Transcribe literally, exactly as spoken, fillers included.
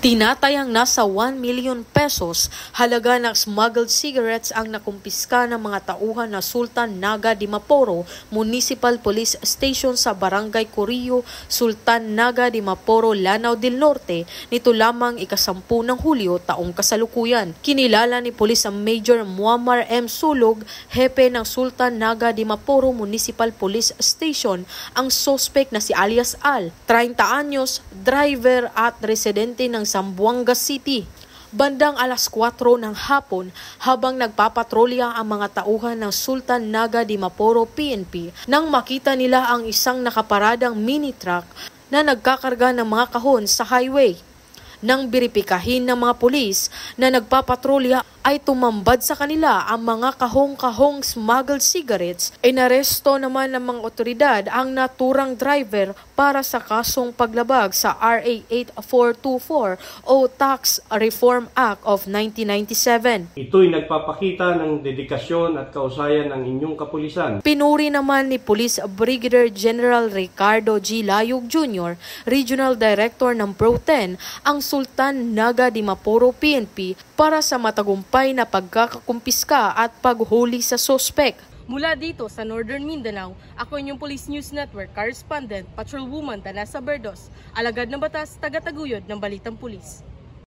Tinatayang nasa one million pesos halaga ng smuggled cigarettes ang nakumpiska ng mga tauhan na Sultan Naga Dimaporo Municipal Police Station sa Barangay Corillo, Sultan Naga Dimaporo, Lanao del Norte nito lamang ikasampu ng Hulyo taong kasalukuyan. Kinilala ni Police Major Muammar M. Sulog, hepe ng Sultan Naga Dimaporo Municipal Police Station, ang suspect na si alias Al, thirty anyos, driver at residente ng Zamboanga City. Bandang alas kwatro ng hapon, habang nagpapatrolya ang mga tauhan ng Sultan Naga Dimaporo P N P, nang makita nila ang isang nakaparadang mini truck na nagkakarga ng mga kahon sa highway. Nang biripikahin ng mga pulis na nagpapatrolya ay tumambad sa kanila ang mga kahong-kahong smuggled cigarettes. Inaresto naman ng mga otoridad ang naturang driver para sa kasong paglabag sa R A eight four two four o Tax Reform Act of nineteen ninety-seven. Ito'y nagpapakita ng dedikasyon at kausayan ng inyong kapulisan. Pinuri naman ni Police Brigadier General Ricardo G. Layog Junior, Regional Director ng Pro ten, ang Sultan Naga Dimaporo P N P para sa matagumpay na pagkakakumpiska at paghuli sa sospek. Mula dito sa Northern Mindanao, ako inyong Police News Network Correspondent, Patrolwoman Danasa Berdos, alagad ng batas, taga-taguyod ng Balitang Pulis.